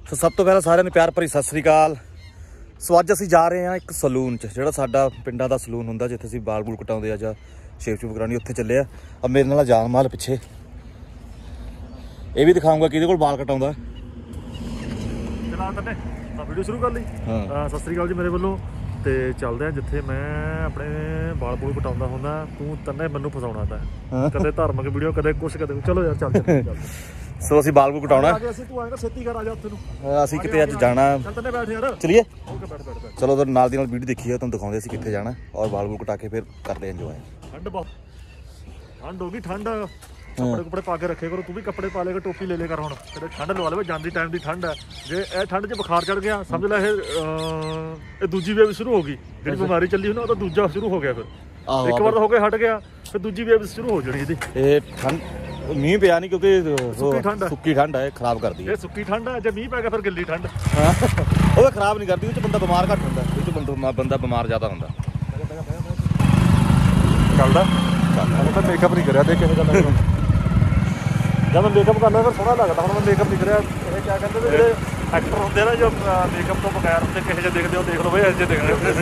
ਸੋ ਸਭ ਤੋਂ ਪਹਿਲਾਂ ਸਾਰਿਆਂ ਨੂੰ ਪਿਆਰ ਭਰੀ ਸਤਿ ਸ੍ਰੀ ਅਕਾਲ। ਸੋ ਅੱਜ ਅਸੀਂ ਜਾ ਰਹੇ ਹਾਂ ਇੱਕ ਸਲੂਨ 'ਚ, ਜਿਹੜਾ ਸਾਡਾ ਪਿੰਡਾਂ ਦਾ ਸਲੂਨ ਹੁੰਦਾ ਜਿੱਥੇ ਅਸੀਂ ਬਾਲ ਬੂਲ ਕਟਾਉਂਦੇ ਆ ਜਾਂ ਸ਼ੇਪ ਸ਼ੂਪ ਕਰਾਉਣੀ, ਉੱਥੇ ਚੱਲੇ ਆ। अब ਮੇਰੇ ਨਾਲ ਜਾਨ ਮਾਲ ਪਿੱਛੇ ਇਹ ਵੀ ਦਿਖਾਊਂਗਾ ਕਿਹਦੇ ਕੋਲ ਬਾਲ ਕਟਾਉਂਦਾ। ਚਲਾ ਤੰਨੇ ਵੀਡੀਓ ਸ਼ੁਰੂ ਕਰ ਲਈ। ਸਤਿ ਸ੍ਰੀ ਅਕਾਲ ਜੀ ਮੇਰੇ ਵੱਲੋਂ। ਤੇ ਚੱਲਦੇ ਆ ਜਿੱਥੇ ਮੈਂ ਆਪਣੇ ਬਾਲ ਬੂਲ ਕਟਾਉਂਦਾ ਹੁੰਦਾ। ਤੂੰ ਤੰਨੇ ਮੈਨੂੰ ਫਸਾਉਣਾ ਤਾਂ ਕਦੇ ਧਾਰਮਿਕ ਵੀਡੀਓ ਕਦੇ ਕੁਛ ਕਦੇ। ਚਲੋ ਯਾਰ ਚੱਲ ਸੋ ਅਸੀਂ ਬਾਲ ਬੂਲ ਕਟਾਉਣਾ। ਤੂੰ ਆਏਗਾ ਛੇਤੀ ਕਰ ਆ ਜਾ ਉੱਥੇ ਨੂੰ। ਅਸੀਂ ਕਿਤੇ ਅੱਜ ਜਾਣਾ। ਚੱਲ ਤੰਨੇ ਬੈਠ ਯਾਰ। ਚਲਿਏ ਓਕੇ ਬੈਠ ਬੈਠ। ਚਲੋ ਉਧਰ ਨਾਲ ਦੀ ਨਾਲ ਵੀਡੀਓ ਦੇਖੀਏ, ਤੁਹਾਨੂੰ ਦਿਖਾਉਂਦੇ ਅਸੀਂ ਕਿੱਥੇ ਜਾਣਾ ਔਰ ਬਾਲ ਬੂਲ ਕਟਾ ਕੇ ਫਿਰ ਕਰਦੇ ਇੰਜੋਏ। ਠੰਡ ਬਹੁਤ ਠੰਡ ਹੋ ਗਈ। ਠੰਡ ਕੱਪੜੇ ਕੁਪੜੇ ਪਾ ਕੇ ਰੱਖੇ ਕਰੋ। ਤੂੰ ਵੀ ਕੱਪੜੇ ਪਾ ਲੇਗਾ, ਟੋਪੀ ਲੈ ਕਰ। ਹੁਣ ਕਿਤੇ ਠੰਡ ਲਵਾ ਲਵੇ, ਜਾਂਦੀ ਟਾਈਮ ਦੀ ਠੰਡ ਹੈ। ਜੇ ਇਹ ਠੰਡ 'ਚ ਬੁਖਾਰ ਚੜ ਗਿਆ ਸਮਝ ਲੈ ਇਹ ਦੂਜੀ ਵੇਵ ਸ਼ੁਰੂ ਹੋ ਗਈ। ਜਿਹੜੀ ਬਿਮਾਰੀ ਚੱਲੀ ਹੋਣੀ ਉਹਦਾ ਦੂਜਾ ਸ਼ੁਰੂ ਹੋ ਗਿਆ। ਫਿਰ ਇੱਕ ਵਾਰ ਹੋ ਕੇ ਹਟ ਗਿਆ ਫਿਰ ਦੂਜੀ ਵੇਵ ਸ਼ੁਰੂ ਹੋ ਜਾਣੀ ਇਹਦੀ। ਇਹ ਠੰਡ ਮੀਂਹ ਪਿਆ ਨਹੀਂ ਕਿਉਂਕਿ ਸੁੱਕੀ ਠੰਡ ਹੈ, ਖਰਾਬ ਕਰਦੀ ਹੈ। ਇਹ ਸੁੱਕੀ ਠੰਡ ਹੈ। ਜੇ ਮੀਂਹ ਪੈ ਗਿਆ ਫਿਰ ਗਿੱਲੀ ਠੰਡ। ਉਹ ਖਰਾਬ ਨਹੀਂ ਕਰਦੀ, ਉਹ 'ਚ ਬੰਦਾ ਬਿਮਾਰ ਘੱਟ ਹੁੰਦਾ, ਉਹ 'ਚ ਬੰਦਾ ਬਿਮਾਰ ਜ਼ਿਆਦਾ ਹੁੰਦਾ। ਚੱਲਦਾ ਤਾਂ ਮੇਕਅਪ ਨਹੀਂ ਕਰਿਆ। ਦੇਖ ਕਿਹੋ ਜਿਹਾ ਲੱਗਦਾ ਜਦ ਮੈਂ ਮੇਕਅਪ ਕਰਨਾ ਫਿਰ ਸੋਹਣਾ ਲੱਗਦਾ। ਹੁਣ ਮੈਂ ਮੇਕਅਪ ਨਹੀਂ ਕਰਿਆ। ਇਹ ਕਿਆ ਕਹਿੰਦੇ ਵੀ ਜਿਹੜੇ ਐਕਟਰ ਹੁੰਦੇ ਆ ਨਾ ਜੋ ਮੇਕਅਪ ਤੋਂ ਬਗੈਰ ਹੁੰਦੇ ਕਿਹੋ ਜਿਹੇ ਦੇਖਦੇ ਹੋ, ਦੇਖ ਲਓ ਬਈ ਇਹੋ ਜਿਹੇ ਦੇਖਦੇ ਹੁੰਦੇ।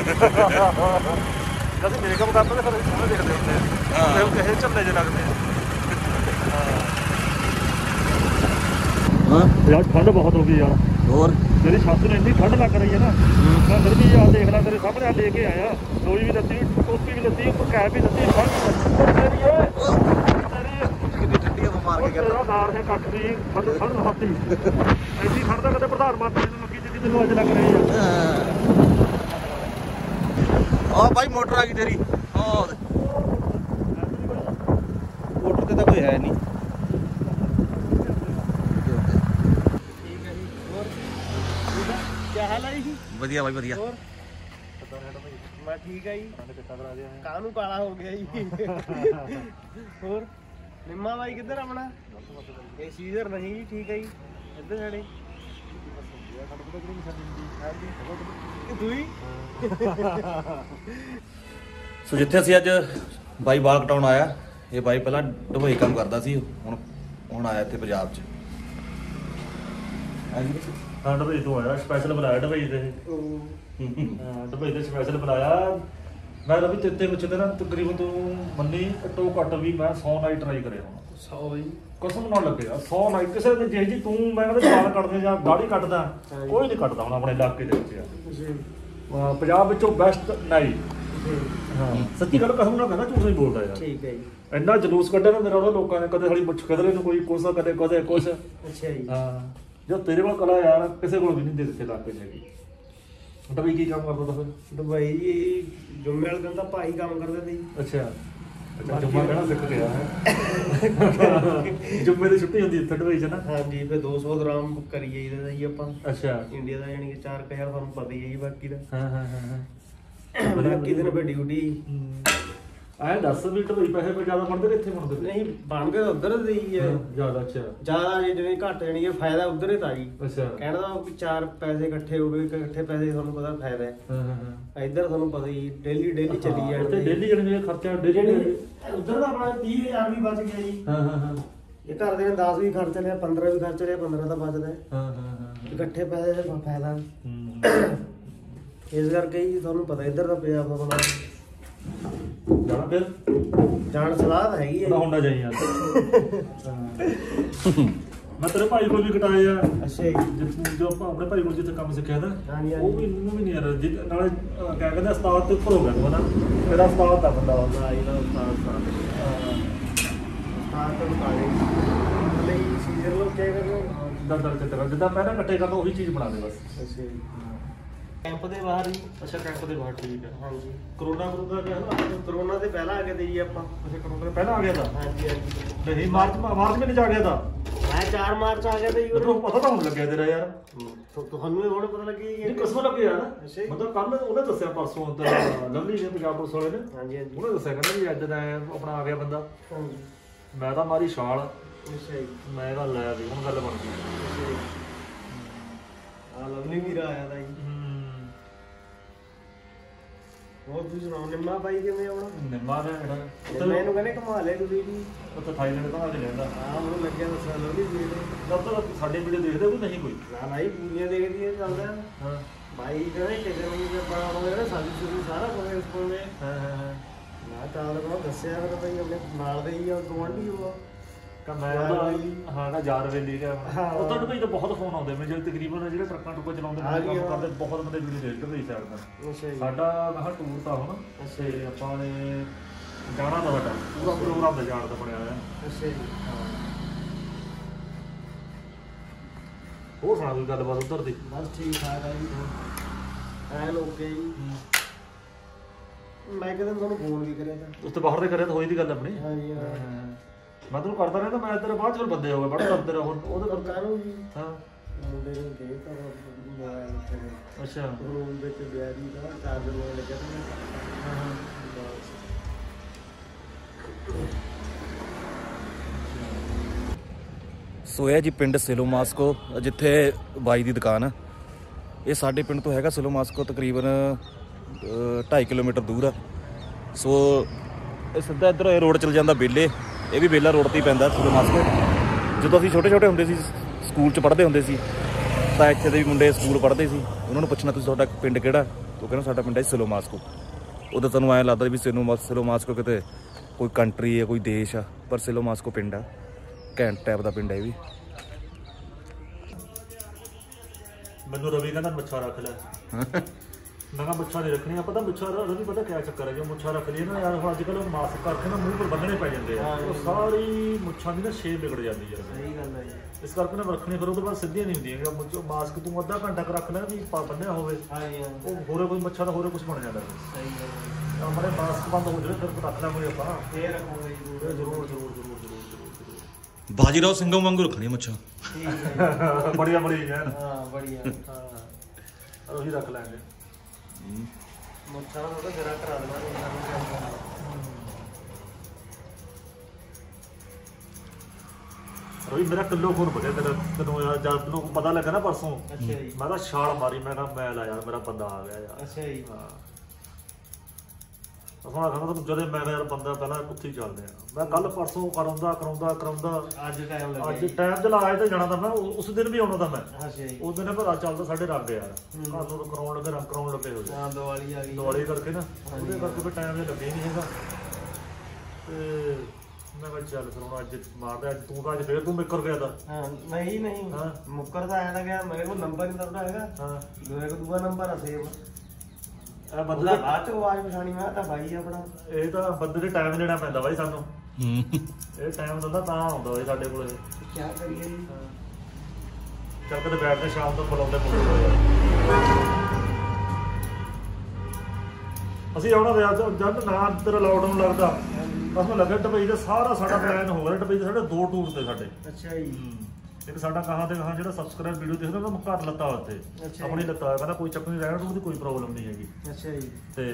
ਕਦੇ ਮੇਕਅਪ ਕਰਦੇ ਫਿਰ ਸੋਹਣੇ ਦੇਖਦੇ ਹੁੰਦੇ ਆ, ਕਿਹੋ ਝੱਲੇ ਜਿਹੇ ਲੱਗਦੇ ਆ। ਯਾਰ ਠੰਡ ਬਹੁਤ ਹੋ ਗਈ ਯਾਰ। ਹੋਰ ਮੇਰੀ ਛੱਤ ਨੂੰ ਇੰਨੀ ਠੰਡ ਲੱਗ ਰਹੀ ਹੈ ਨਾ। ਮੈਂ ਫਿਰ ਵੀ ਯਾਰ ਦੇਖ ਲੈ ਤੇਰੇ ਸਾਹਮਣੇ ਆ ਲੈ ਕੇ ਆਇਆ। ਲੋਈ ਵੀ ਲੱਤੀ, ਟੋਪੀ ਵੀ ਲੱਤੀ, ਉੱਪਰ ਕੈਪ ਵੀ ਲੱਤੀ। ਕਿੰਨੀ ਠੰਡੀ ਹਵਾ ਮਾਰ ਕੇ ਤੇਰਾ ਨਾਰ ਹੈ ਕੱਟ ਦੀ ਠੰਡ ਹੱਤੀ ਐਡੀ ਠੰਡ ਤਾਂ ਕਦੇ ਪ੍ਰਧਾਨ ਮੰਤਰੀ ਨੂੰ ਲੱਗੀ ਜਿੰਨੀ ਤੈਨੂੰ ਅੱਜ ਲੱਗ ਰਹੀ ਆ। ਆ ਭਾਈ ਮੋਟਰ ਆ ਗਈ ਤੇਰੀ। ਮੋਟਰ ਤੇ ਤਾਂ ਕੋਈ ਹੈ ਨਹੀਂ। ਵਧੀਆ ਬਾਈ ਵਧੀਆ। ਮੈਂ ਠੀਕ ਹੈ ਜੀ। ਕਾਹਨੂੰ ਕਾਲਾ ਹੋ ਗਿਆ ਜੀ। ਹੋਰ ਨਿੰਮਾ ਬਾਈ ਕਿੱਧਰ ਆਪਣਾ? ਇਹ ਸੀਜ਼ਰ ਨਹੀਂ ਜੀ। ਠੀਕ ਹੈ ਜੀ। ਇੱਧਰ ਸਾਡੇ ਸੋ ਜਿੱਥੇ ਅਸੀਂ ਅੱਜ ਬਾਈ ਬਾਲ ਕਟਾਉਣ ਆਇਆ, ਇਹ ਬਾਈ ਪਹਿਲਾਂ ਦੁਬਈ ਕੰਮ ਕਰਦਾ ਸੀ, ਹੁਣ ਆਇਆ ਇੱਥੇ ਪੰਜਾਬ 'ਚ। ਹਾਂ ਦੁਬਈ ਤੋਂ ਆਇਆ, ਸਪੈਸ਼ਲ ਬੁਲਾਇਆ ਦੁਬਈ ਤੇ। ਹਾਂ ਦੁਬਈ ਤੇ ਸਪੈਸ਼ਲ ਬੁਲਾਇਆ। ਮੈਂ ਰਵੀ ਤੇਤੇ ਵਿੱਚ ਤੇ ਨਾ ਤਕਰੀਬਨ ਤੂੰ ਮੰਨੀ ਘੱਟੋ ਘੱਟ ਵੀ ਮੈਂ 100 ਨਾਈਟ ਟਰਾਈ ਕਰਿਆ ਹੁਣ। 100 ਬਈ ਕਸਮ ਨਾਲ ਲੱਗਿਆ 100 ਨਾਈਟ। ਕਿਸੇ ਦੇ ਜੇ ਜੀ ਤੂੰ ਮੈਂ ਕਹਿੰਦਾ ਬਾਲ ਕੱਟਦੇ ਜਾਂ ਦਾੜੀ ਕੱਟਦਾ, ਕੋਈ ਨਹੀਂ ਕੱਟਦਾ ਹੁਣ ਆਪਣੇ ਇਲਾਕੇ ਦੇ ਵਿੱਚ ਆ। ਪੰਜਾਬ ਵਿੱਚੋਂ ਬੈਸਟ ਨਾਈ। ਹਾਂ ਸੱਚੀ ਗੱਲ ਕਸਮ ਨਾਲ ਕਹਿੰਦਾ, ਝੂਠ ਨਹੀਂ ਬੋਲਦਾ ਯਾਰ। ਠੀਕ ਹੈ ਜੀ। ਇੰਨਾ ਜਲੂਸ ਕੱਢਿਆ ਨਾ ਮੇਰਾ ਉਹਨਾਂ ਲੋਕਾਂ ਨੇ। ਕਦੇ ਸਾਡੀ ਮੁੱਛ ਖਿਦਰੇ ਨੂੰ ਕੋਈ ਕੁਛ, ਕਦੇ ਕਦੇ ਕੁਛ। ਅੱਛਾ ਜੀ। ਹਾਂ ਜੋ ਤੇਰੇ ਕੋਲ ਕਲਾ ਯਾਰ ਕਿਸੇ ਕੋਲ ਵੀ ਨਹੀਂ ਦੇ ਦਿੱਤੇ ਇਲਾਕੇ 'ਚ ਹੈਗੀ। ਦੁਬਈ ਕੀ ਕੰਮ ਕਰਦਾ ਤਾਂ ਫਿਰ? ਦੁਬਈ ਜੀ ਜੁੰਮੇ ਵਾਲੇ ਦਿਨ ਤਾਂ ਭਾਈ ਕੰਮ ਕਰਦੇ ਸੀ। ਅੱਛਾ ਅੱਛਾ ਜੁੰਮਾ ਕਹਿਣਾ ਸਿੱਖ ਗਿਆ ਹੈ। ਜੁੰਮੇ ਦੀ ਛੁੱਟੀ ਹੁੰਦੀ ਇੱਥੇ ਦੁਬਈ 'ਚ ਨਾ। ਹਾਂਜੀ ਫਿਰ 200 ਗ੍ਰਾਮ ਕਰੀ ਜਾਈਦਾ ਜੀ ਆਪਾਂ। ਅੱਛਾ ਇੰਡੀਆ ਦਾ ਯਾਨੀ ਕਿ 4000 ਤੁਹਾਨੂੰ ਪਤਾ ਹੀ ਹੈ ਜੀ। ਬਾਕੀ ਦਾ ਹਾਂ ਹਾਂ ਹਾਂ ਬਾਕੀ ਦਿਨ ਫਿਰ ਡਿਊਟੀ। ਐਂ ਦੱਸ ਵੀ ਦੁਬਈ ਪੈਸੇ ਪਰ ਜ਼ਿਆਦਾ ਬਣਦੇ ਨੇ ਇੱਥੇ ਬਣਦੇ ਨਹੀਂ ਬਣਦੇ ਤਾਂ ਉੱਧਰ ਦੇ ਹੀ ਹੈ ਜ਼ਿਆਦਾ। ਅੱਛਾ ਜ਼ਿਆਦਾ ਜਿਵੇਂ ਘੱਟ ਜਾਣੀ ਕਿ ਫਾਇਦਾ ਉੱਧਰ ਹੀ ਤਾਂ ਜੀ। ਅੱਛਾ ਕਹਿਣ ਦਾ ਵੀ 4 ਪੈਸੇ ਇਕੱਠੇ ਹੋ ਗਏ, ਇਕੱਠੇ ਪੈਸੇ ਤੁਹਾਨੂੰ ਪਤਾ ਫਾਇਦਾ ਹੈ। ਹਾਂ ਹਾਂ ਇੱਧਰ ਤੁਹਾਨੂੰ ਪਤਾ ਹੀ ਡੇਲੀ ਚੱਲੀ ਹਾਂ ਜਾਂਦੇ। ਡੇਲੀ ਜਿਹੜੇ ਖਰਚਾ ਡੇਲੀ। ਉੱਧਰ ਦਾ ਆਪਣਾ 30000 ਵੀ ਬਚ ਗਿਆ ਜੀ। ਹਾਂ ਹਾਂ ਹਾਂ ਇਹ ਘਰ ਦੇ 10 ਵੀ ਖਰਚ ਲਿਆ, 15 ਵੀ ਖਰਚ ਲਿਆ, 15 ਤਾਂ ਬਚਦਾ ਹੈ। ਹਾਂ ਹਾਂ ਹਾਂ ਇਕੱਠੇ ਪੈਸੇ ਦਾ ਫਾਇਦਾ। ਇਸ ਕਰਕੇ ਜੀ ਤੁਹਾਨੂੰ ਪਤਾ ਇੱਧਰ ਦਾ ਪੰਜਾਬ ਦਾ ਬਣਾ ਜਾਣਾ ਫਿਰ ਜਾਣ ਸਲਾਹ ਤਾਂ ਹੈਗੀ ਹੈ। ਹੁੰਦਾ ਜਾਈ ਯਾਰ। ਮੈਂ ਤੇਰੇ ਭਾਈ ਕੋਲ ਵੀ ਕਟਾਏ ਆ। ਅੱਛਾ ਜੀ। ਜੋ ਆਪਾਂ ਆਪਣੇ ਭਾਈ ਕੋਲ ਜਿੱਥੇ ਕੰਮ ਸਿੱਖਿਆ ਨਾ, ਹਾਂਜੀ ਉਹ ਵੀ ਮੈਨੂੰ ਵੀ ਨਹੀਂ ਯਾਰ ਨਾਲੇ ਕਿਆ ਕਹਿੰਦੇ ਉਸਤਾਦ ਤੇ ਉੱਪਰ ਹੋ ਗਿਆ ਨਾ। ਤੇਰਾ ਉਸਤਾਦ ਦਾ ਬੰਦਾ ਹੁੰਦਾ ਇਹਦਾ ਉਸਤਾਦ ਤੋਂ ਕਾਲੇ ਲਈ ਸੀਜ਼ਰ ਲੋਕ ਕਿਆ ਕਰਦੇ ਜਿੱਦਾਂ ਪਹਿਲਾਂ ਇਕੱਠੇ ਕਰਨਾ ਉਹੀ ਚੀਜ਼ ਬਣਾ ਦੇ ਬਸ। ਅੱਛਾ ਜੀ। ਕੈਂਪ ਦੇ ਬਾਹਰ ਹੀ। ਅੱਛਾ ਕੈਂਪ ਦੇ ਬਾਹਰ ਠੀਕ ਹੈ। ਹਾਂਜੀ ਕਰੋਨਾ ਦਾ ਕਿਆ ਕਰੋਨਾ ਦੇ ਪਹਿਲਾਂ ਆ ਗਏ ਤੇ ਜੀ ਆਪਾਂ। ਅੱਛਾ ਕਰੋਨਾ ਪਹਿਲਾਂ ਆ ਗਿਆ ਤਾਂ? ਹਾਂਜੀ ਹਾਂਜੀ। ਨਹੀਂ ਮਾਰਚ ਮਹੀਨੇ 'ਚ ਆ ਗਿਆ ਤਾਂ। ਮੈਂ 4 ਮਾਰਚ ਆ ਗਿਆ ਤੇ ਜੀ। ਤੈਨੂੰ ਪਤਾ ਤਾਂ ਹੁਣ ਲੱਗਿਆ ਤੇਰਾ ਯਾਰ। ਤੁਹਾਨੂੰ ਹੁਣ ਪਤਾ ਲੱਗੀ ਇਹ ਕਿਸਮ ਲੱਗੇ ਯਾਰ। ਮਤਲਬ ਕੱਲ ਉਹਨੇ ਦੱਸਿਆ ਪਰਸੋਂ ਲਵਲੀ ਨੇ ਪੰਜਾਬ ਪੁਲਿਸ ਵਾਲੇ ਨੇ। ਹਾਂਜੀ ਹਾਂਜੀ। ਉਹਨੇ ਦੱਸਿਆ ਕਹਿੰਦਾ ਵੀ ਅੱਜ ਦਾ ਆਪਣਾ ਆ ਗਿਆ ਬੰਦਾ। ਹਾਂਜੀ ਮੈਂ ਤਾਂ ਮਾਰੀ ਛਾਲ। ਅੱਛਾ ਜੀ। ਮੈਂ ਤਾਂ ਲੈ ਵੀ ਹੁਣ ਗੱਲ ਬਣ ਗਈ। ਆ ਲਵਲੀ ਵੀਰਾ ਆਇਆ ਤਾਂ ਜੀ। ਹੋਰ ਤੁਸੀਂ ਸੁਣਾਓ ਨਿੰਮਾ ਬਾਈ ਕਿਵੇਂ ਆਉਣਾ? ਨਿੰਮਾ ਨੇ ਮੈਨੂੰ ਕਹਿੰਦੇ ਘੁਮਾ ਲੈ ਤੁਸੀਂ ਵੀ ਉੱਥੇ ਥਾਈਲੈਂਡ ਤੋਂ ਆ ਕੇ ਲੈਂਦਾ। ਹਾਂ ਮੈਨੂੰ ਲੱਗਿਆ ਦੱਸਾਂ ਲੋਲੀ ਵੀ ਜਦ ਤੱਕ ਸਾਡੇ ਵੀਡੀਓ ਦੇਖਦੇ ਕੋਈ ਨਹੀਂ ਕੋਈ ਨਾ ਭਾਈ ਪੂਰੀਆਂ ਦੇਖਦੀ ਹੈ ਚੱਲਦਾ। ਹਾਂ ਭਾਈ ਕਹਿੰਦੇ ਕਿਤੇ ਨੂੰ ਵੀ ਬਣਾ ਹੋਇਆ ਸਾਡੀ ਸ਼ੁਰੂ ਸਾਰਾ ਕੋਲੇ ਉਸ ਕੋਲੇ। ਹਾਂ ਹਾਂ ਹਾਂ ਮੈਂ ਤਾਂ ਉਹ ਦੱਸਿਆ ਫਿਰ ਭਾਈ ਆਪਣੇ ਨਾਲ ਦੇ ਹੀ ਗਵਾਂਢੀ ਉਹ ਤਾਂ ਮੈਂ ਹਾਂ ਨਾ ਯਾਰ ਵੇਲੀ ਦਾ ਉਹ ਤੁਹਾਨੂੰ ਭਾਈ ਤਾਂ ਬਹੁਤ ਫੋਨ ਆਉਂਦੇ ਮੈਂ ਜਿਹੜੇ ਤਕਰੀਬਨ ਜਿਹੜੇ ਟਰੱਕਾਂ ਟੁੱਕਾਂ ਚਲਾਉਂਦੇ ਨੇ ਕੰਮ ਕਰਦੇ ਬਹੁਤ ਬੰਦੇ ਵੀਡੀਓ ਦੇਖਦੇ ਰਹੀ ਸਾਈਡ ਸਾਡਾ ਮੈਂ ਟੂਰ ਤਾਂ ਹੁਣ ਤੇ ਆਪਾਂ ਨੇ ਜਾਣਾ ਤਾਂ ਸਾਡਾ ਪੂਰਾ ਪ੍ਰੋਗਰਾਮ ਦਾ ਜਾਣ ਦਾ ਬਣਿਆ ਹੋਇਆ। ਅੱਛਾ ਜੀ ਹੋਰ ਸੁਣਾ ਕੋਈ ਗੱਲਬਾਤ ਉੱਧਰ ਦੀ? ਬਸ ਠੀਕ ਠਾਕ ਆ ਜੀ ਐਨ ਓਕੇ ਜੀ। ਮੈਂ ਕਿਤੇ ਤੁਹਾਨੂੰ ਫੋਨ ਵੀ ਕਰਿਆ ਤਾਂ ਉਸ ਤੋਂ ਬਾਹਰ ਦੇ ਕਰਿਆ ਤਾਂ ਹੋਈ ਦੀ ਗੱਲ ਆਪਣੀ। ਹਾਂਜੀ ਹਾਂ ਮੈਂ ਤੈਨੂੰ ਕਰਦਾ ਰਹਿੰਦਾ ਮੈਂ ਤੇਰੇ ਬਾਅਦ ਚ ਬੰਦੇ ਹੋ ਗਏ ਬੜਾ ਕਰਦੇ ਰਹੋ ਉਹਦੇ ਪਰ ਕਾਹਨੂੰ ਜੀ ਹਾਂ ਮੁੰਡੇ ਨੂੰ ਦੇ ਤਾਂ ਮੋਬਾਈਲ ਤੇ ਅੱਛਾ ਰੂਮ ਵਿੱਚ ਬਿਆਰੀ ਦਾ ਚਾਰਜਰ ਲਾਉਣ ਲੱਗਿਆ ਤਾਂ ਹਾਂ ਹਾਂ ਸੋ ਇਹ ਜੀ ਪਿੰਡ ਸੇਲੋ ਮਾਸਕੋ ਜਿੱਥੇ ਬਾਈ ਦੀ ਦੁਕਾਨ ਆ। ਇਹ ਸਾਡੇ ਪਿੰਡ ਤੋਂ ਹੈਗਾ ਸੇਲੋ ਮਾਸਕੋ ਤਕਰੀਬਨ 2.5 ਕਿਲੋਮੀਟਰ ਦੂਰ ਆ। ਸੋ ਇਹ ਸਿੱਧਾ ਇੱਧਰ ਇਹ ਰੋਡ ਚਲ ਜਾਂਦਾ ਬੇਲੇ, ਇਹ ਵੀ ਬੇਲਾ ਰੋਡ ਤੇ ਹੀ ਪੈਂਦਾ ਸੇਲੋ ਮਾਸਕੋ। ਜਦੋਂ ਅਸੀਂ ਛੋਟੇ ਛੋਟੇ ਹੁੰਦੇ ਸੀ ਸਕੂਲ 'ਚ ਪੜ੍ਹਦੇ ਹੁੰਦੇ ਸੀ ਤਾਂ ਇੱਥੇ ਦੇ ਵੀ ਮੁੰਡੇ ਸਕੂਲ ਪੜ੍ਹਦੇ ਸੀ, ਉਹਨਾਂ ਨੂੰ ਪੁੱਛਣਾ ਤੁਸੀਂ ਤੁਹਾਡਾ ਪਿੰਡ ਕਿਹੜਾ, ਉਹ ਕਹਿੰਦਾ ਸਾਡਾ ਪਿੰਡ ਹੈ ਸੇਲੋ ਮਾਸਕੋ। ਉਦੋਂ ਤੁਹਾਨੂੰ ਐਂ ਲੱਗਦਾ ਵੀ ਸੇਲੋ ਮਾਸਕੋ ਕਿਤੇ ਕੋਈ ਕੰਟਰੀ ਹੈ ਕੋਈ ਦੇਸ਼ ਆ, ਪਰ ਸੇਲੋ ਮਾਸਕੋ ਪਿੰਡ ਆ, ਘੈਂਟ ਟਾਈਪ ਦਾ ਪਿੰਡ ਹੈ ਇਹ ਵੀ। ਮੈਨੂੰ ਰਵੀ ਕਹਿੰਦਾ ਮੁੱਛਾਂ ਰੱਖ ਲੈ ਮੈਂ ਕਿਹਾ ਮੁੱਛਾਂ ਨਹੀਂ ਰੱਖਣੀਆਂ। ਪਤਾ ਮੁੱਛਾਂ ਰਵੀ ਪਤਾ ਕਿਆ ਚੱਕਰ ਹੈ ਜੇ ਮੁੱਛਾਂ ਰੱਖ ਲਈਏ ਨਾ ਯਾਰ ਹੁਣ ਅੱਜ ਕੱਲ੍ਹ ਮਾਸਕ ਕਰਕੇ ਨਾ ਮੂੰਹ ਪਰ ਬੰਨਣੇ ਪੈ ਜਾਂਦੇ ਆ, ਉਹ ਸਾਰੀ ਮੁੱਛਾਂ ਦੀ ਨਾ ਸ਼ੇਪ ਵਿਗੜ ਜਾਂਦੀ ਯਾਰ। ਸਹੀ ਗੱਲ ਹੈ ਜੀ। ਇਸ ਕਰਕੇ ਨਾ ਰੱਖਣੀ ਫਿਰ ਉਹਦੇ ਬਾਅਦ ਸਿੱਧੀਆਂ ਨਹੀਂ ਹੁੰਦੀਆਂ। ਮਾਸਕ ਤੂੰ ਅੱਧਾ ਘੰਟਾ ਰੱਖ ਲੈ ਵੀ ਬੰਨਿਆ ਹੋਵੇ ਉਹ ਹੋਰੇ ਕੋਈ ਮੱਛਾ ਦਾ ਹੋਰੇ ਕੁਝ ਬਣ ਜਾਂਦਾ। ਸਹੀ ਗੱਲ ਹੈ। ਆਪਣੇ ਮਾਸਕ ਬੰਦ ਹੋ ਜਾਵੇ ਫਿਰ ਰੱਖ ਲਾਂਗੇ ਆਪਾਂ ਫੇਰ ਰੱਖੋਗੇ ਜ਼ਰੂਰ ਜ਼ਰੂਰ ਜ਼ਰੂਰ ਜ਼ਰੂਰ ਜ਼ਰੂਰ ਬਾਜੀਰਾਓ ਸਿੰਘਾਂ ਵਾਂਗੂ ਰੱਖਣੀ ਮੁੱਛਾਂ। ਠੀਕ ਹੈ ਬੜੀਆ ਬੜੀ ਹੈ ਹਾਂ ਬੜੀਆ ਹਾਂ ਉਹੀ ਰੱਖ ਲਾਂਗੇ। ਮੁੱਛਾਂ ਨੂੰ ਤਾਂ ਜਰਾ ਕਰਾ ਦੇਣਾ ਰੋਈ ਮੇਰਾ ਕਿਲੋ ਖੂਨ ਵਧਿਆ ਤੈਨੂੰ ਯਾਰ ਜਦ ਤੈਨੂੰ ਪਤਾ ਲੱਗਾ ਨਾ ਪਰਸੋਂ ਅੱਛਾ ਜੀ ਮੈਂ ਤਾਂ ਛਾਲ ਮਾਰੀ ਮੈਂ ਕਿਹਾ ਮੈਂ ਲਾ ਯਾਰ ਮੇਰਾ ਬੰਦਾ ਆ ਗਿਆ ਯਾਰ। ਅੱਛਾ ਜੀ ਹਾਂ ਆਪਾਂ ਕਹਿੰਦਾ ਜਦੋਂ ਮੈਂ ਯਾਰ ਬੰਦਾ ਪਹਿਲਾਂ ਉੱਥੇ ਹੀ ਚੱਲਦੇ ਆ। ਮੈਂ ਕੱਲ ਪਰਸੋਂ ਕਰਾਉਂਦਾ ਅੱਜ ਟਾਈਮ ਲੱਗਾ ਅੱਜ ਟਾਈਮ ਤੇ ਲਾਇਆ ਤੇ ਜਾਣਾ ਤਾਂ ਮੈਂ ਉਸ ਦਿਨ ਵੀ ਆਉਣਾ ਤਾਂ ਮੈਂ ਅੱਛਾ ਜੀ ਉਸ ਦਿਨ ਭਰਾ ਚੱਲਦਾ ਸਾਡੇ ਰੰਗ ਯਾਰ ਘਰ ਨੂੰ ਕਰਾਉਣ ਲੱਗੇ ਰੰਗ ਕਰਾਉਣ ਲੱਗੇ ਹੋਏ ਹਾਂ ਦੀਵਾਲੀ ਆ ਗਈ ਦਿਵਾਲੀ ਕਰਕੇ ਨਾ ਉਹਦੇ ਕਰਕੇ ਫਿਰ ਟਾਈਮ ਤੇ ਲੱਗੇ ਨਹੀਂ ਹੈਗਾ ਤੇ ਮੈਂ ਕਿਹਾ ਚੱਲ ਫਿਰ ਹੁਣ ਅੱਜ ਮਾਰਦਾ ਅੱਜ ਤੂੰ ਤਾਂ ਅੱਜ ਫੇਰ ਤੂੰ ਮਿੱਕਰ ਗਿਆ ਤਾਂ ਹਾਂ ਨਹੀਂ ਮੁੱਕਰਦਾ ਆਇਆ ਤਾਂ ਗਿਆ ਮੇਰੇ ਕੋਲ ਨੰਬਰ ਨਹੀਂ ਦਰਦਾ ਹੈਗਾ ਹਾਂ ਦੂਆ ਨੰਬਰ ਆ ਸੇਵ ਇਹ ਬੰਦਾ ਬਾਅਦ ਚ ਆਵਾਜ਼ ਪਛਾਣੀ ਮੈਂ ਤਾਂ ਬਾਈ ਆਪਣਾ ਇਹ ਤਾਂ ਬੰਦੇ ਦੇ ਟਾਈਮ ਦੇਣਾ ਪੈਂਦਾ ਬਾਈ ਸਾਨੂੰ ਇਹ ਟਾਈਮ ਦਿੰਦਾ ਤਾਂ ਆਉਂਦਾ ਬਾਈ ਸਾਡੇ ਕੋਲ ਇਹ ਕੀ ਕਰੀਏ ਜੀ ਚੱਲ ਕਦੇ ਬੈਠਦੇ ਸ਼ਾਮ ਤੋਂ ਬੁਲਾਉਂਦੇ ਅਸੀਂ ਆਉਣਾ ਵਿਆਹ ਜਦ ਨਾ ਅੰਦਰ ਲਾਕਡਾਊਨ ਲੱਗਦਾ ਬਸ ਮੈਂ ਲੱਗਾ ਡਬਈ ਦਾ ਸਾਰਾ ਸਾਡਾ ਪਲਾਨ ਹੋ ਗਿਆ। ਡਬਈ ਦੇ ਸਾਡੇ 2 ਟੂਰ ਤੇ ਸਾਡੇ। ਅੱਛਾ ਜੀ ਇੱਕ ਸਾਡਾ ਕਹਾਂ ਤੇ ਕਹਾਂ ਜਿਹੜਾ ਸਬਸਕ੍ਰਾਈਬ ਵੀਡੀਓ ਦੇਖਦਾ ਉਹਨੂੰ ਘਰ ਲੱਤਾ ਉੱਥੇ ਆਪਣੀ ਲੱਤਾ ਹੋਇਆ ਕਹਿੰਦਾ ਕੋਈ ਚੱਕਰ ਨਹੀਂ ਰਹਿਣਾ ਉਹਦੀ ਕੋਈ ਪ੍ਰੋਬਲਮ ਨਹੀਂ ਹੈਗੀ। ਅੱਛਾ ਜੀ ਤੇ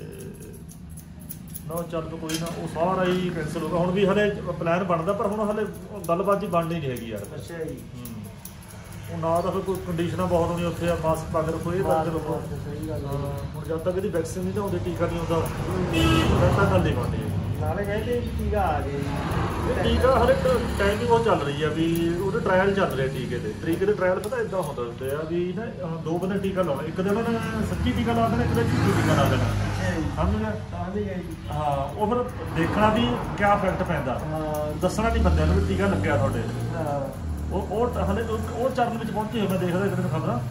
ਨਾ ਚੱਲ ਕੋਈ ਨਾ ਉਹ ਸਾਰਾ ਹੀ ਕੈਂਸਲ ਹੋ ਗਿਆ। ਹੁਣ ਵੀ ਹਲੇ ਪਲਾਨ ਬਣਦਾ ਪਰ ਹੁਣ ਹਲੇ ਗੱਲਬਾਤ ਜੀ ਬਣਨੀ ਨਹੀਂ ਹੈਗੀ ਯਾਰ। ਅੱਛਾ ਜੀ ਉਹ ਨਾ ਤਾਂ ਫਿਰ ਕੋਈ ਕੰਡੀਸ਼ਨਾਂ ਬਹੁਤ ਹੋਣੀ ਉੱਥੇ ਮਾਸਕ ਪਾ ਕੇ ਰੱਖੋ ਇਹ ਤਾਂ ਰੱਖੋ। ਸਹੀ ਗੱਲ ਹੁਣ ਜਦ ਤੱਕ ਇਹਦੀ ਵੈਕਸੀਨ ਨਹੀਂ ਤਾਂ ਉਹਦੇ ਟੀਕਾ ਨਹੀਂ ਹੁੰਦਾ ਫਿਰ ਤਾਂ ਗੱਲ ਨਹੀਂ ਬਣਦੀ। ਨਾਲੇ ਕਹਿੰਦੇ ਟੀਕਾ ਆ ਗਿਆ ਜੀ ਟੀਕਾ ਹਰ ਇੱਕ ਟਾਈਮਿੰਗ ਉਹ ਚੱਲ ਰਹੀ ਆ ਵੀ ਉਹਦੇ ਟ੍ਰਾਇਲ ਚੱਲ ਰਿਹਾ ਟੀਕੇ ਦੇ ਤਰੀਕੇ ਦੇ ਟ੍ਰਾਇਲ ਪਤਾ ਇਦਾਂ ਹੁੰਦੇ ਆ ਵੀ ਨਾ 2 ਬੰਦੇ ਟੀਕਾ ਲਾਉਣਾ ਇੱਕ ਦੇ ਉਹਨਾਂ ਨੇ ਸੱਚੀ ਟੀਕਾ ਲਾ ਦੇਣਾ ਇੱਕ ਦੇ ਝੂਠੀ ਟੀਕਾ ਲਾ ਦੇਣਾ ਸਮਝ ਗਿਆ ਹਾਂ ਉਹ ਫਿਰ ਦੇਖਣਾ ਵੀ ਕਿਆ ਇਫੈਕਟ ਪੈਂਦਾ ਦੱਸਣਾ ਨਹੀਂ ਬੰਦਿਆਂ ਨੂੰ ਵੀ ਟੀਕਾ ਲੱਗਿਆ ਤੁਹਾਡੇ ਉਹ ਹਲੇ ਉਹ ਚਰਨ ਵਿੱਚ ਪਹੁੰਚੇ ਹੋਏ ਮੈਂ ਦੇਖਦਾ ਇੱਕ ਦਿਨ ਖਬਰਾਂ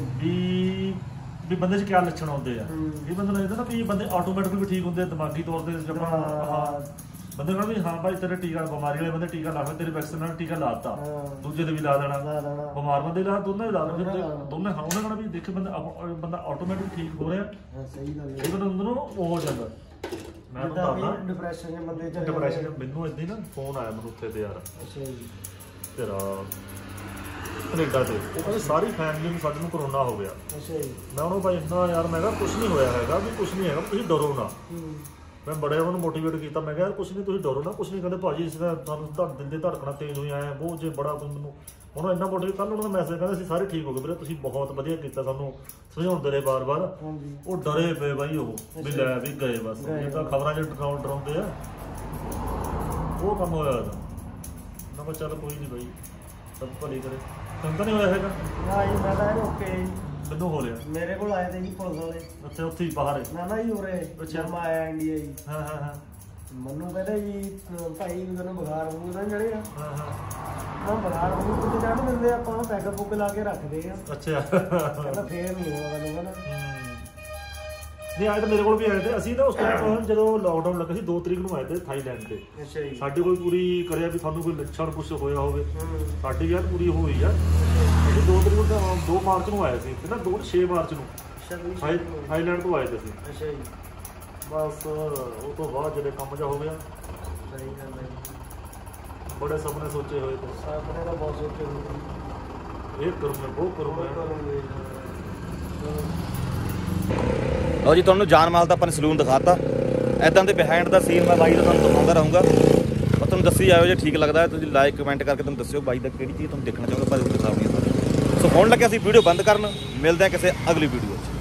ਵੀ ਬੰਦੇ 'ਚ ਕਿਆ ਲੱਛਣ ਆਉਂਦੇ ਆ। ਇਹ ਬੰਦੇ ਨੂੰ ਇਹਦਾ ਨਾ ਵੀ ਬੰਦੇ ਆਟੋਮੈਟਿਕਲੀ ਵੀ ਠੀਕ ਹੁੰਦੇ ਆ ਦਿਮਾਗੀ ਤੌਰ ਤੇ ਜਦ ਬੰਦੇ ਕਹਿੰਦਾ ਵੀ ਹਾਂ ਭਾਈ ਤੇਰੇ ਟੀਕਾ ਬਿਮਾਰੀ ਵਾਲੇ ਬੰਦੇ ਟੀਕਾ ਲਾ ਤੇਰੇ ਵੈਕਸੀਨ ਨਾਲ ਟੀਕਾ ਲਾ ਦਿੱਤਾ ਦੂਜੇ ਦੇ ਵੀ ਲਾ ਦੇਣਾ ਬਿਮਾਰ ਬੰਦੇ ਲਾ ਦੋਨੇ ਲਾ ਦੇਣਾ ਦੋਨੇ ਹਾਂ ਉਹਨਾਂ ਕਹਿੰਦਾ ਵੀ ਦੇਖੇ ਬੰਦਾ ਆਟੋਮੈਟਿਕ ਠੀਕ ਹੋ ਰਿਹਾ ਸਹੀ ਗੱਲ ਹੈ ਬੰਦੇ ਨੂੰ ਉਹ ਹੋ ਜਾਂਦਾ। ਮੈਂ ਤਾਂ ਡਿਪਰੈਸ਼ਨ ਬੰਦੇ ਚ ਡਿਪਰੈਸ਼ਨ ਮੈਨੂੰ ਏਦਾਂ ਹੀ ਨਾ ਫੋਨ ਆਇਆ ਮੈਨੂੰ ਉੱਥੇ ਤੇ ਯਾਰ ਅੱਛਾ ਜੀ ਤੇਰਾ ਕੈਨੇਡਾ ਤੇ ਉਹ ਕਹਿੰਦੇ ਸਾਰੀ ਫੈਮਿਲੀ ਨੂੰ ਸਾਡੇ ਨੂੰ ਕਰੋਨਾ ਹੋ ਗਿਆ। ਅੱਛਾ ਜੀ ਮੈਂ ਉਹਨੂੰ ਭਾਈ ਇੰਨਾ ਯਾਰ ਮੈਂ ਕਿਹਾ ਕੁਛ ਨਹੀਂ ਹੋਇਆ ਹੈਗਾ ਵੀ ਕੁਛ ਨਹੀਂ ਹੈਗਾ ਤੁਸੀਂ ਡਰੋ ਨਾ ਮੈਂ ਬੜੇ ਉਹਨੂੰ ਮੋਟੀਵੇਟ ਕੀਤਾ, ਮੈਂ ਕਿਹਾ ਯਾਰ ਕੁਛ ਨਹੀਂ ਤੁਸੀਂ ਡਰੋ ਨਾ, ਕੁਛ ਨਹੀਂ ਕਹਿੰਦੇ ਭਾਜੀ ਇਸ ਦਾ ਤੁਹਾਨੂੰ ਦਿਲ ਦੇ ਧੜਕਣਾ ਤੇਜ਼ ਹੋਈ ਆਏ ਬਹੁਤ ਜੇ ਬੜਾ ਕੋਈ ਮੈਨੂੰ ਉਹਨੂੰ ਇੰਨਾ ਮੋਟੀਵੇਟ। ਕੱਲ੍ਹ ਉਹਨਾਂ ਦਾ ਮੈਸੇਜ ਕਹਿੰਦਾ ਅਸੀਂ ਸਾਰੇ ਠੀਕ ਹੋ ਗਏ ਵੀਰੇ, ਤੁਸੀਂ ਬਹੁਤ ਵਧੀਆ ਕੀਤਾ, ਸਾਨੂੰ ਸਮਝਾਉਂਦੇ ਰਹੇ ਬਾਰ-ਬਾਰ। ਉਹ ਡਰੇ ਪਏ ਬਾਈ ਉਹ ਵੀ ਲੈ ਵੀ ਗਏ ਬਸ, ਇਹ ਤਾਂ ਖਬਰਾਂ 'ਚ ਡਰਾਉਂਦੇ ਆ, ਉਹ ਕੰਮ ਹੋਇਆ ਤਾਂ ਮੈਂ ਕਿਹਾ ਚੱਲ ਕੋਈ ਨਹੀਂ ਬਾਈ ਸਭ ਭਲੀ ਕਰੇ। ਤੁਹਾਨੂੰ ਤਾਂ ਨਹੀਂ ਹੋਇਆ ਹੈਗਾ? ਨਾ ਜੀ ਮੈਂ ਤਾਂ ਇਹ ਓਕੇ ਜੀ। ਮੈਨੂੰ ਹੋ ਲਿਆ ਮੇਰੇ ਕੋਲ ਆਏ ਤੇ ਜੀ ਪੁਲਿਸ ਵਾਲੇ। ਅੱਛਾ ਉੱਥੇ ਹੀ ਬਾਹਰ ਹੈ? ਨਾ ਜੀ ਉਰੇ ਜਮਾ ਆਇਆ ਇੰਡੀਆ ਜੀ। ਹਾਂ ਹਾਂ ਹਾਂ ਮੈਨੂੰ ਕਹਿੰਦੇ ਜੀ ਭਾਈ ਵੀ ਤੈਨੂੰ ਬੁਖਾਰ ਬੂਖਾਰ ਨਾ ਚੜੇਗਾ। ਹਾਂ ਹਾਂ ਨਾ ਬੁਖਾਰ ਬੂਖਾਰ ਕਿਤੇ ਚੜ੍ਹ ਦਿੰਦੇ ਆਪਾਂ ਪੈਗ ਪੁੱਗ ਲਾ ਕੇ ਰੱਖਦੇ ਆ। ਅੱਛਾ ਕਹਿੰਦਾ ਫੇਰ ਨਹੀਂ ਹੋਗਾ ਲੋਕਾਂ ਦਾ। ਨਹੀਂ ਆਏ ਤਾਂ ਮੇਰੇ ਕੋਲ ਵੀ ਆਏ ਤੇ। ਅਸੀਂ ਨਾ ਉਸ ਟਾਈਮ ਜਦੋਂ ਲਾਕਡਾਊਨ ਲੱਗਾ ਸੀ 2 ਤਰੀਕ ਨੂੰ ਆਏ ਤੇ ਥਾਈਲੈਂਡ ਤੇ। ਅੱਛਾ ਜੀ। ਸਾਡੇ ਕੋਲ ਪੂਰੀ ਕਰਿਆ ਵੀ ਤੁਹਾਨੂੰ ਕੋਈ ਲੱਛਣ ਕੁਛ ਹੋਇਆ ਹੋਵੇ, ਸਾਡੀ ਯਾਰ ਪੂਰੀ ਹੋਈ ਆ। ਅਸੀਂ 2 ਤਰੀਕ ਨੂੰ 2 ਮਾਰਚ ਨੂੰ ਆਏ ਸੀ ਤੇ ਨਾ 6 ਮਾਰਚ ਨੂੰ ਥਾਈਲੈਂਡ ਤੋਂ ਆਏ ਤੇ ਅਸੀਂ। ਅੱਛਾ ਜੀ। ਬਸ ਉਹ ਤੋਂ ਬਾਅਦ ਜਿਹੜੇ ਕੰਮ ਜਾ ਹੋ ਗਿਆ। ਸਹੀ ਗੱਲ ਹੈ ਜੀ। ਬੜੇ ਸੁਪਨੇ ਸੋਚੇ ਹੋਏ ਤੇ ਆਪਣੇ ਤਾਂ ਬਹੁਤ ਸੋਚੇ ਹੋਏ। ਇਹ ਕਰੂੰਗਾ ਉਹ ਕਰੂੰਗਾ। ਲਓ ਜੀ ਤੁਹਾਨੂੰ ਜਾਨ ਮਾਲ ਦਾ ਆਪਾਂ ਨੇ ਸਲੂਨ ਦਿਖਾਤਾ। ਐਦਾਂ ਦੇ ਬਿਹਾਈਂਡ ਦਾ ਸੀਨ ਮੈਂ ਬਾਈ ਦਾ ਤੁਹਾਨੂੰ ਦਿਖਾਉਂਦਾ ਰਹੂੰਗਾ। ਉਹ ਤੁਹਾਨੂੰ ਦੱਸੀ ਆਇਓ ਜੇ ਠੀਕ ਲੱਗਦਾ ਤੁਸੀਂ ਲਾਈਕ ਕਮੈਂਟ ਕਰਕੇ ਤੁਹਾਨੂੰ ਦੱਸਿਓ ਬਾਈ ਦਾ ਕਿਹੜੀ ਚੀਜ਼ ਤੁਹਾਨੂੰ ਦੇਖਣਾ ਚਾਹੋਗੇ, ਪਰ ਉਹ ਦਿਖਾਉਣੀ ਹੈ। ਸੋ ਹੁਣ ਲੱਗਿਆ ਸੀ ਵੀਡੀਓ ਬੰਦ ਕਰਨ, ਮਿਲਦੇ ਹਾਂ ਕਿਸੇ ਅਗਲੀ ਵੀਡੀਓ 'ਚ।